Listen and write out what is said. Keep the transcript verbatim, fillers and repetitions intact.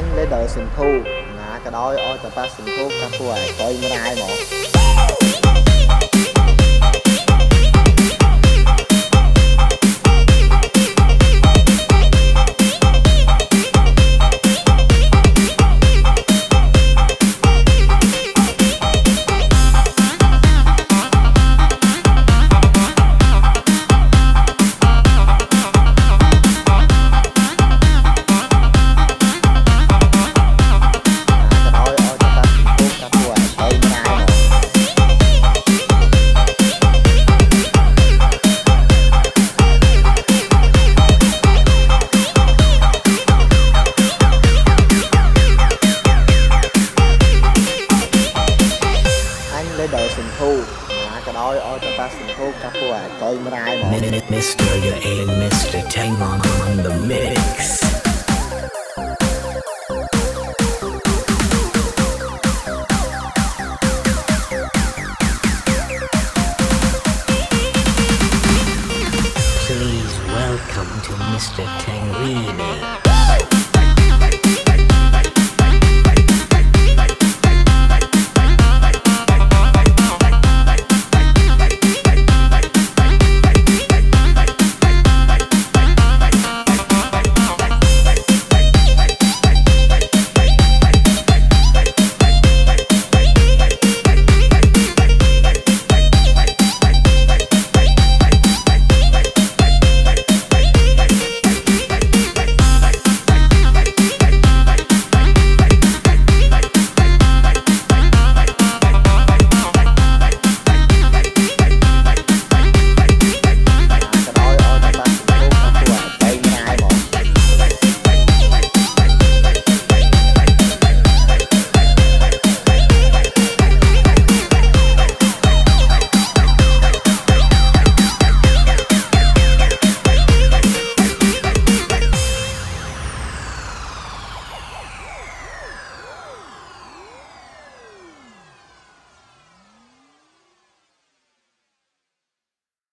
anh Łeader xin thu nà cái đôi ôi tập ba xin thu các tuổi coi mới ai một Łeader xin thu nà cái đôi ôi tập ba xin thu các tuổi coi mới ai một mister You're in mister Teng on, on the mix. Please welcome to mister Teng Remix.